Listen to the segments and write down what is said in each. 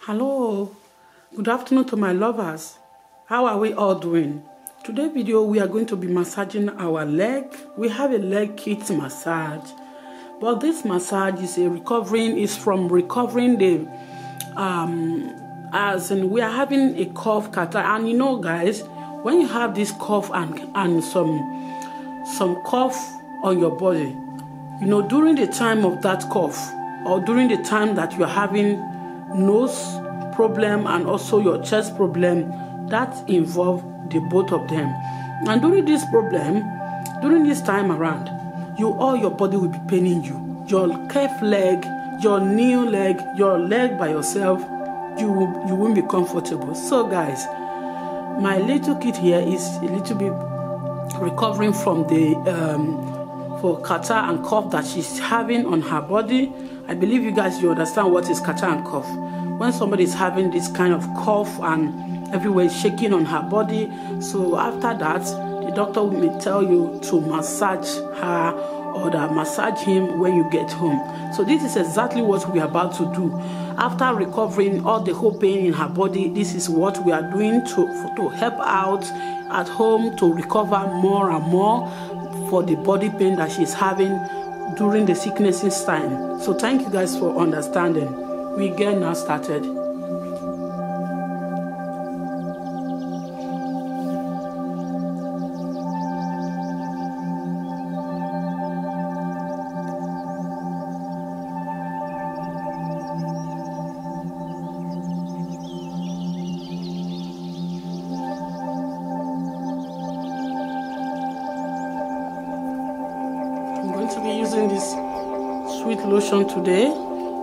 Hello, good afternoon to my lovers. How are we all doing? Today's video we are going to be massaging our leg. We have a leg kit massage, but this massage is from recovering the as in we are having a cough catarrh, and you know guys, when you have this cough and some cough on your body, you know, during the time of that cough or during the time that you are having nose problem and also your chest problem, that involve the both of them. And during this time around, all your body will be paining you. Your calf leg, your knee leg, your leg by yourself, you won't be comfortable. So guys, my little kid here is a little bit recovering from the for catarrh and cough that she's having on her body. I believe you understand what is catarrh and cough. When somebody is having this kind of cough and everywhere is shaking on her body, so after that, the doctor will tell you to massage her or massage him when you get home. So this is exactly what we are about to do. After recovering all the whole pain in her body, this is what we are doing to help out at home to recover more and more for the body pain that she's having during the sickness time. So thank you guys for understanding. We get now started. I'm going to be using this sweet lotion today.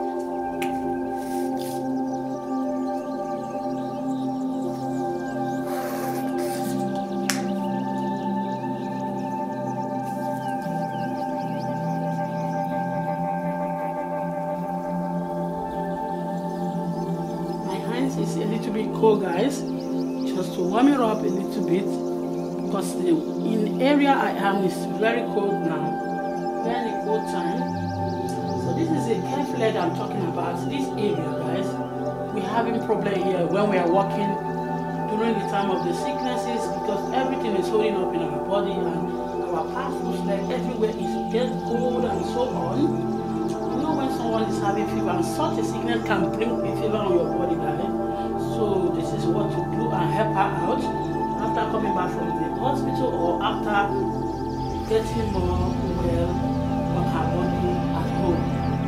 It's a little bit cold, guys, just to warm it up a little bit, because in the area I am is very cold now. We're in a cold time. So this is a calf leg I'm talking about. This area, guys, we're having problem here when we are walking during the time of the sicknesses, because everything is holding up in our body and our calf, leg, everywhere is get cold and so on. You know, when someone is having fever, and such a sickness can bring a fever on your body, guys. So this is what to do and help her out after coming back from the hospital or after getting more well on her body at home.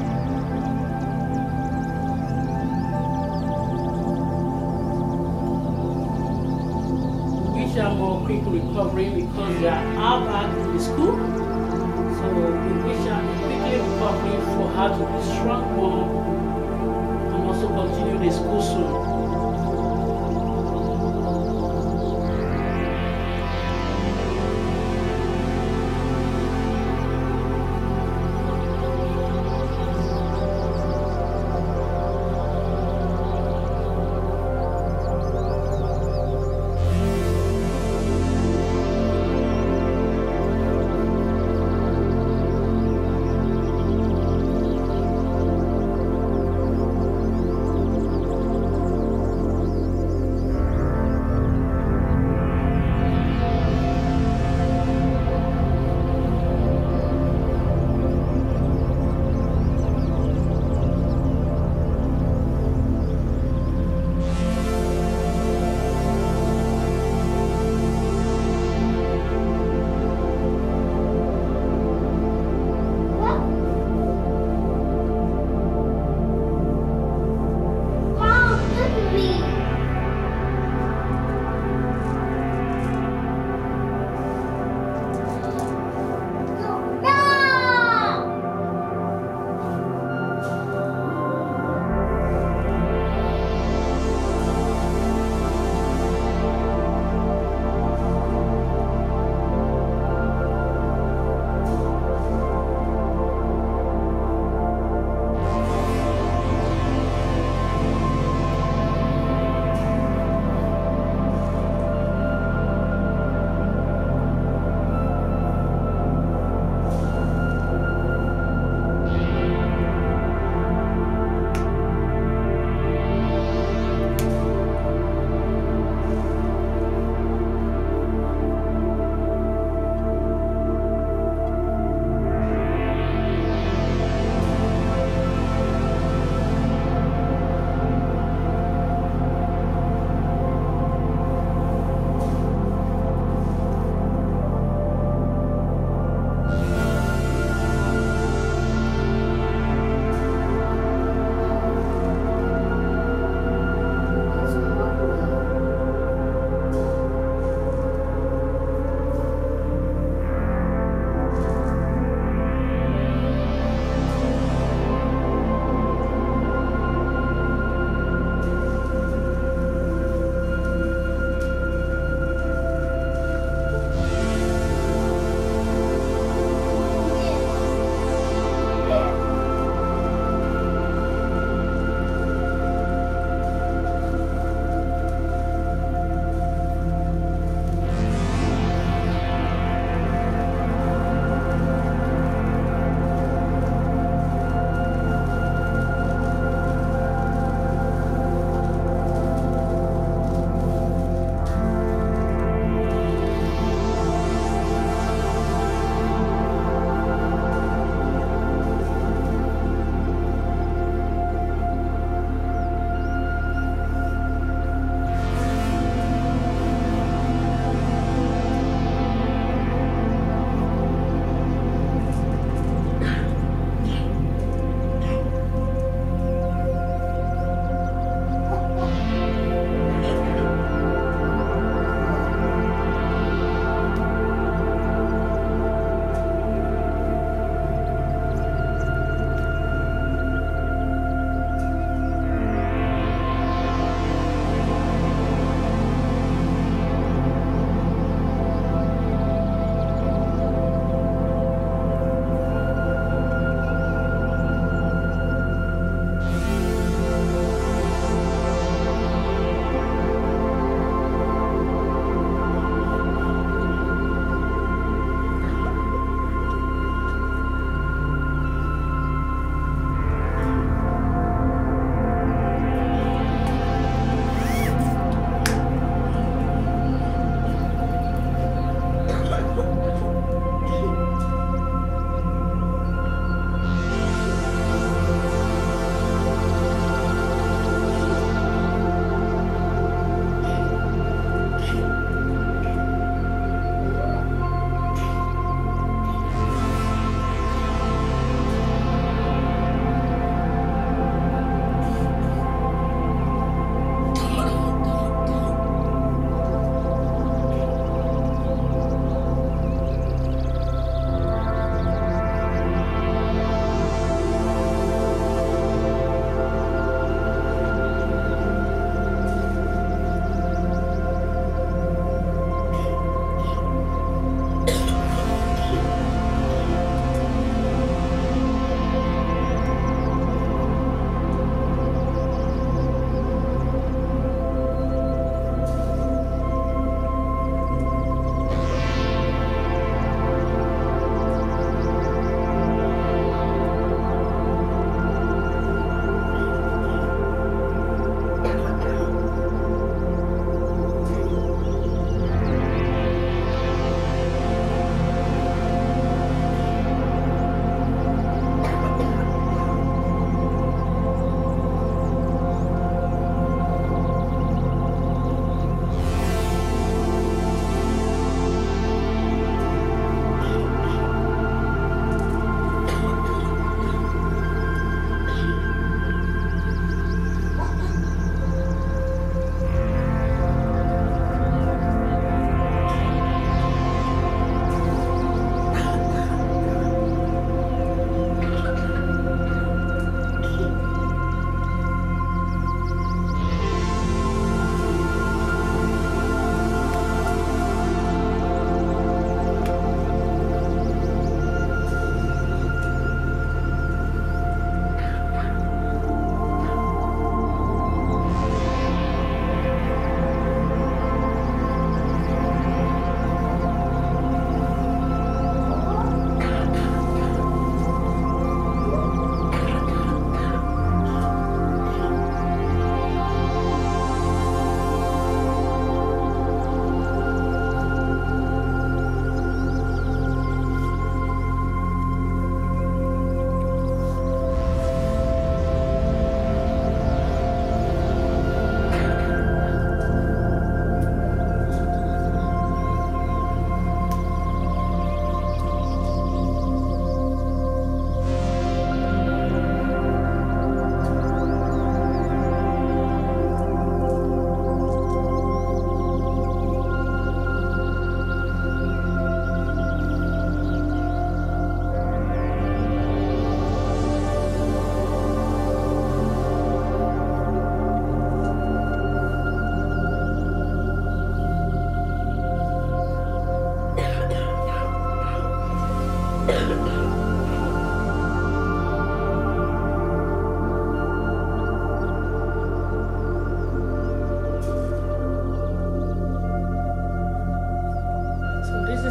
We wish her more quick recovery because they are out back in the school. So we wish her a quickly recovery for her to be strong more and also continue the school soon.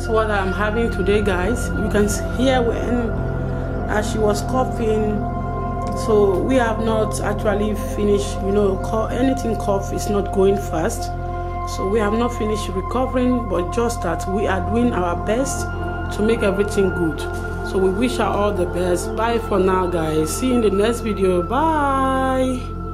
is what I'm having today, guys. You can hear when as she was coughing. So we have not actually finished, you know, anything cough is not going fast. So we have not finished recovering, but just that we are doing our best to make everything good. So we wish her all the best. Bye for now, guys. See you in the next video. Bye.